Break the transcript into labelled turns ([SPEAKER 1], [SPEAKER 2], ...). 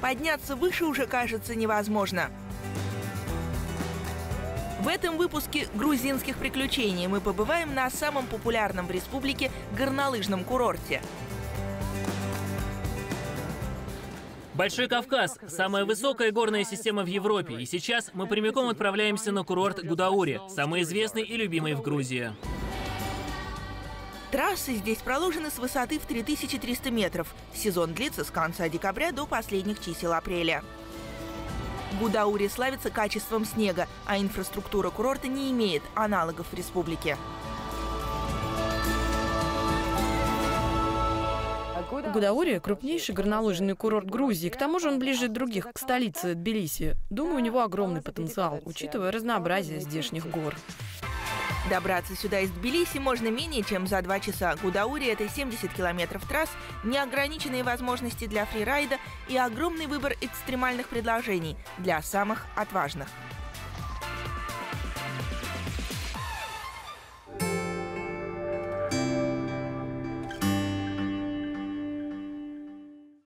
[SPEAKER 1] Подняться выше уже кажется невозможно. В этом выпуске грузинских приключений мы побываем на самом популярном в республике горнолыжном курорте.
[SPEAKER 2] Большой Кавказ – самая высокая горная система в Европе, и сейчас мы прямиком отправляемся на курорт Гудаури, самый известный и любимый в Грузии.
[SPEAKER 1] Трассы здесь проложены с высоты в 3300 метров. Сезон длится с конца декабря до последних чисел апреля. Гудаури славится качеством снега, а инфраструктура курорта не имеет аналогов в республике.
[SPEAKER 3] Гудаури – крупнейший горнолыжный курорт Грузии. К тому же он ближе других к столице Тбилиси. Думаю, у него огромный потенциал, учитывая разнообразие здешних гор.
[SPEAKER 1] Добраться сюда из Тбилиси можно менее чем за 2 часа. Гудаури – это 70 километров трасс, неограниченные возможности для фрирайда и огромный выбор экстремальных предложений для самых отважных.